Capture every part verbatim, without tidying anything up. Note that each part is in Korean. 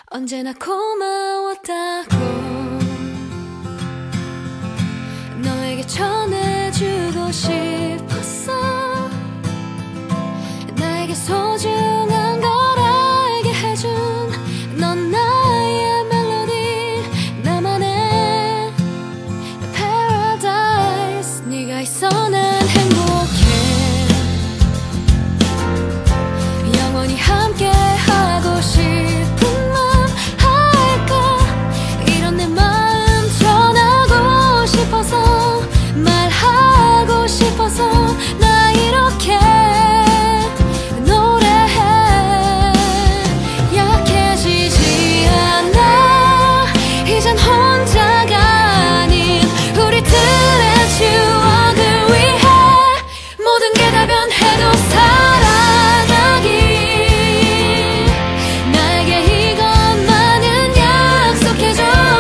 언제나 고마웠다고 너에게 전해주고 싶었어. 나에게 소중한 걸 알게 해준 넌 나의 멜로디, 나만의 paradise. 네가 있어 난 행복해. 영원히 함께 하고 싶은 맘 할까. 이런 내 마음 전하고 싶어서 말하고 싶어서 나 이렇게 노래해. 약해지지 않아 이젠 혼자가 아닌 우리들의 추억을 위해 모든 게 다 변해도 사랑하기. 나에게 이것만은 약속해줘.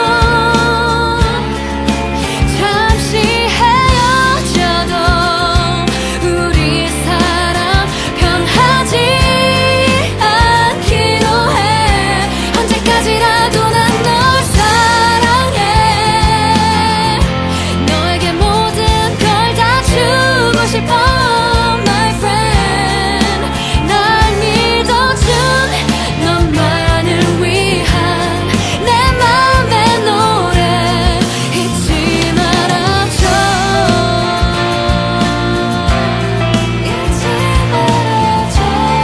잠시 헤어져도 우리 사랑 변하지 않기로 해. 언제까지라도 난 널 사랑해. 너에게 모든 걸 다 주고 싶어. My friend, 날 믿어준 너만을 위한 내 맘의 노래 잊지 말아줘. 잊지 말아줘.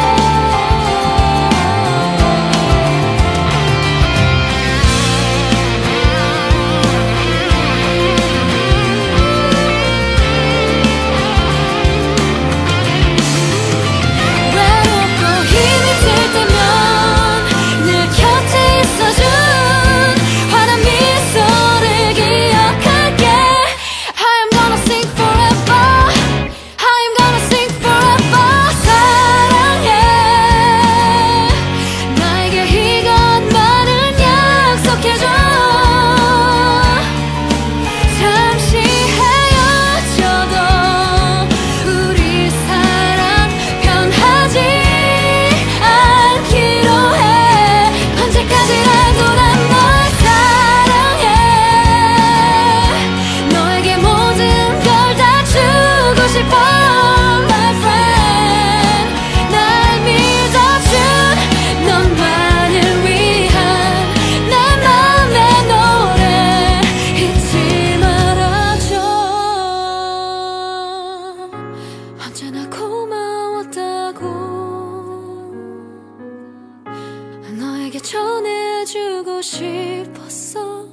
외롭고 힘이 들 때면 늘 곁에 있어준 환한 미소를 기억할게. I am gonna sing forever. I am gonna sing forever. 사랑해. 나에게 이것만은 약속해줘. 잠시 헤어져도 우리 사랑 변하지 않기로 해. 언제까지라도 난 널 사랑해. 너에게 모든 걸 다 주고 싶어. My friend, 날 믿어준 너만을 위한 내 맘의 노래 잊지 말아줘. 언제나 고마웠다고 너에게 전해주고 싶었어.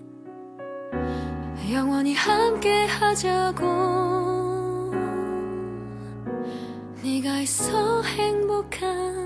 영원히 함께 하자고. 네가 있어 행복한